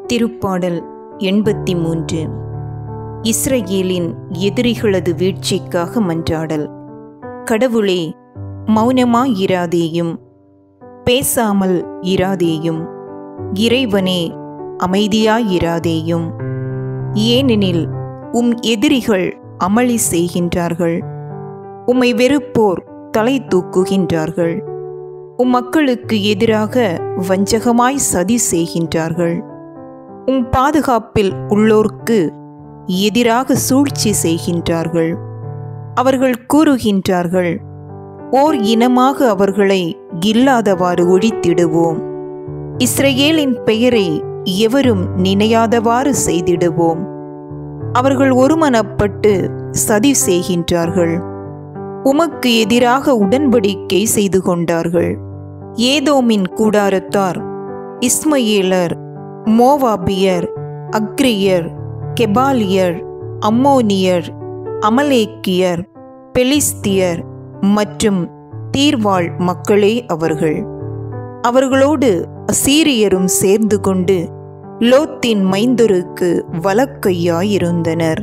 திருப்பாடல் 83. இஸ்ரவேலின் எதிரிகளது வீழ்ச்சிக்காக மன்றாடல். கடவுளே, மௌனமாயிராதேயும், பேசாமல் இராதேயும். இறைவனே, அமைதியாயிராதேயும். ஏனெனில் உம் எதிரிகள் அமளி செய்கின்றார்கள், உம்மை வெறுப்போர் தலை தூக்குகின்றார்கள். உம் மக்களுக்கு எதிராக வஞ்சகமாய் சதி செய்கின்றார்கள். உம் பாதுகாப்பில் உள்ளோர்க்கு எதிராக சூழ்ச்சி செய்கின்றார்கள். அவர்கள் கூறுகின்றார்கள், ஓர் இனமாக அவர்களை இல்லாதவாறு ஒழித்திடுவோம். இஸ்ரவேலின் பெயரை எவரும் நினையாதவாறு செய்திடுவோம். அவர்கள் ஒருமனப்பட்டு சதி செய்கின்றார்கள். உமக்கு எதிராக உடன்படிக்கை செய்து கொண்டார்கள். ஏதோமின் கூடாரத்தார், இஸ்மயேலர், மோவாபியர், அக்ரியர், கெபாலியர், அம்மோனியர், அமலேக்கியர், பெலிஸ்தியர் மற்றும் தீர்வாழ் மக்களே அவர்கள். அவர்களோடு அசீரியரும் சேர்ந்து கொண்டு லோத்தின் மைந்தருக்கு வலக்கையாயிருந்தனர்.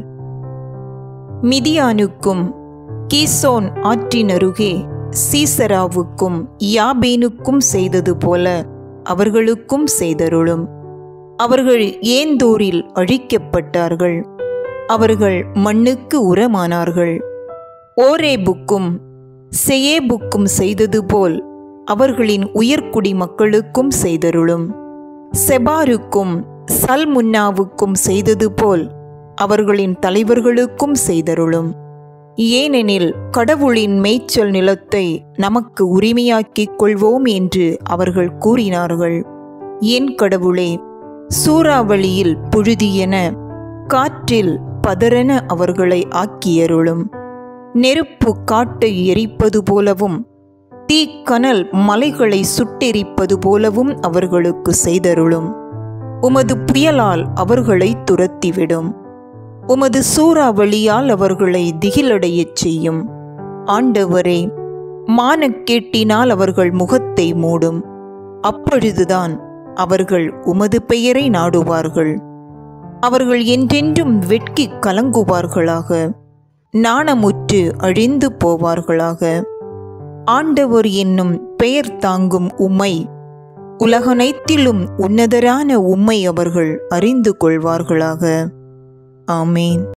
மிதியானுக்கும் கீசோன் ஆற்றினருகே சீசராவுக்கும் யாபேனுக்கும் செய்தது போல அவர்களுக்கும் செய்தருளும். அவர்கள் ஏந்தோரில் அழிக்கப்பட்டார்கள். அவர்கள் மண்ணுக்கு உரமானார்கள். ஓரேபுக்கும் செயேபுக்கும் செய்தது போல் அவர்களின் உயர்குடி மக்களுக்கும் செய்தருளும். செபாருக்கும் சல்முன்னாவுக்கும் செய்தது போல் அவர்களின் தலைவர்களுக்கும் செய்தருளும். ஏனெனில் கடவுளின் மேய்ச்சல் நிலத்தை நமக்கு உரிமையாக்கிக் கொள்வோம் என்று அவர்கள் கூறினார்கள். என் கடவுளே, சூறாவளியில் புழுதியென, காற்றில் பதரென அவர்களை ஆக்கியருளும். நெருப்பு காட்டை எரிப்பது போலவும் தீக்கனல் மலைகளை சுட்டெரிப்பது போலவும் அவர்களுக்கு செய்தருளும். உமது புயலால் அவர்களை துரத்திவிடும். உமது சூறாவளியால் அவர்களை திகிலடையச் செய்யும். ஆண்டவரே, மானக்கேட்டினால் அவர்கள் முகத்தை மூடும். அப்பொழுதுதான் அவர்கள் உமது பெயரை நாடுவார்கள். அவர்கள் என்றென்றும் வெட்கி கலங்குவார்களாக, நாணமுற்று அழிந்து போவார்களாக. ஆண்டவர் என்னும் பெயர் தாங்கும் உம்மை, உலகனைத்திலும் உன்னதரான உம்மை அவர்கள் அறிந்து கொள்வார்களாக. ஆமேன்.